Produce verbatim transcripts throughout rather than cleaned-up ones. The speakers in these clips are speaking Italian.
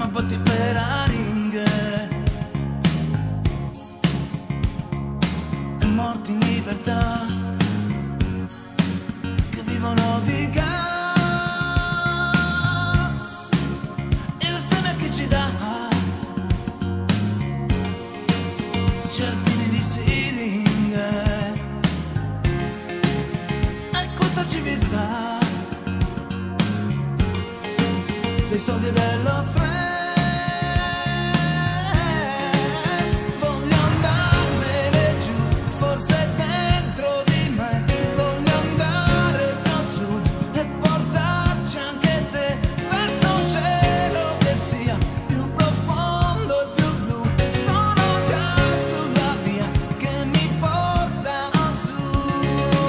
botti per aringhe e morti in libertà che vivono di gas. Il seme che ci dà giardini di siringhe e questa civiltà dei soldi e dello stress. Voglio andarmene giù, forse dentro di me. Voglio andare più a sud e portarci anche te verso un cielo che sia più profondo e più blu. Sono già sulla via che mi porta al sud.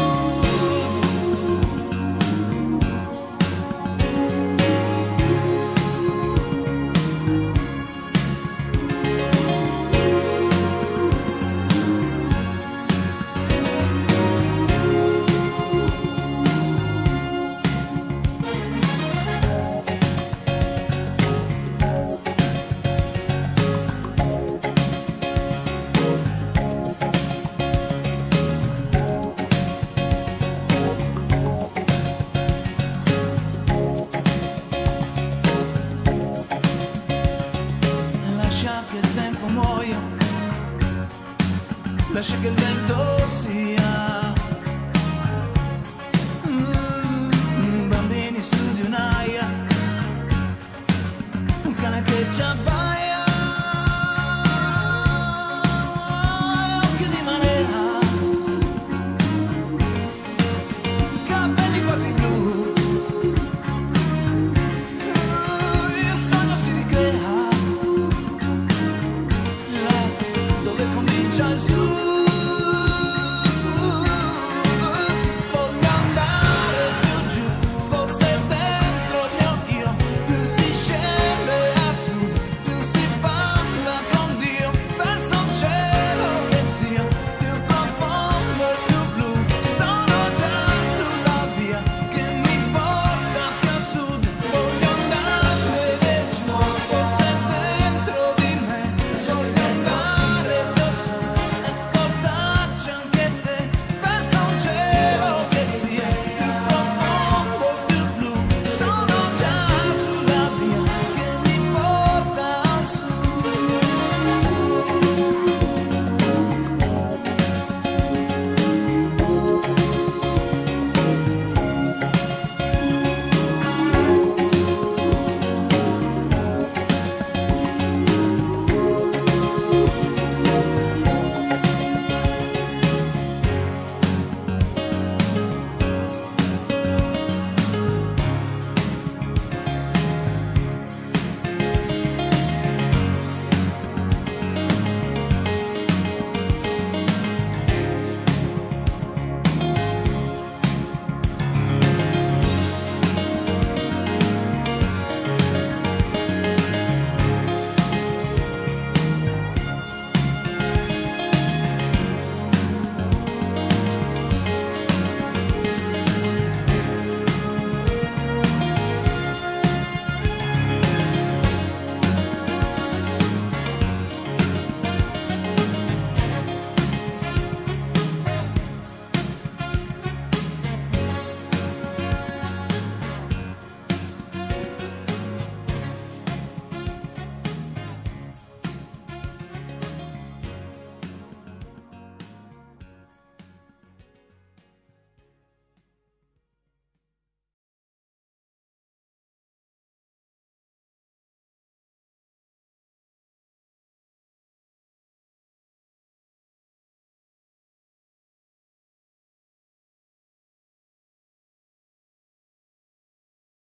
Lascia che il tempo muoia, lascia che il vento sia mm, bambini su di un'aia, un cane che ci abbaia.